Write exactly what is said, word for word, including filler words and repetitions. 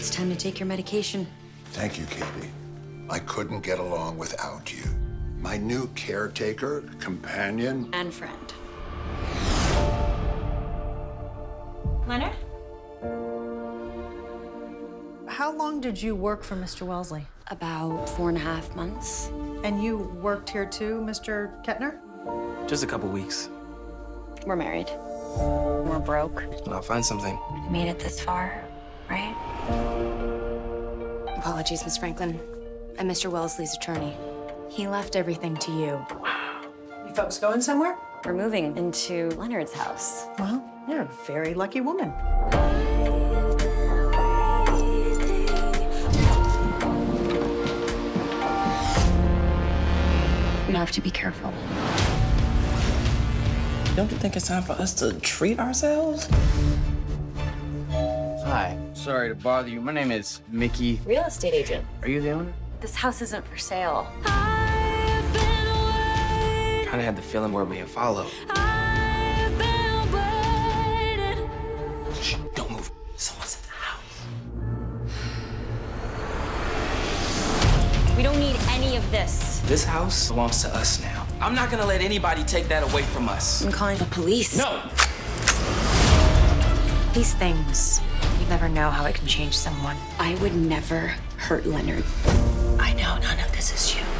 It's time to take your medication. Thank you, Katie. I couldn't get along without you. My new caretaker, companion, And friend. Leonard? How long did you work for Mister Wellesley? About four and a half months. And you worked here too, Mister Kettner? Just a couple weeks. We're married. We're broke. I'll find something. We made it this far, right? Apologies, Miss Franklin. I'm Mister Wellesley's attorney. He left everything to you. You folks going somewhere? We're moving into Leonard's house. Well, you're a very lucky woman. We have to be careful. Don't you think it's time for us to treat ourselves? Hi. Sorry to bother you. My name is Mickey. Real estate agent. Are you the owner? This house isn't for sale. Kind of had the feeling we're being followed. Shh, don't move. Someone's in the house. We don't need any of this. This house belongs to us now. I'm not gonna let anybody take that away from us. I'm calling the police. No! These things, you never know how it can change someone. I would never hurt Leonard. I know none of this is you.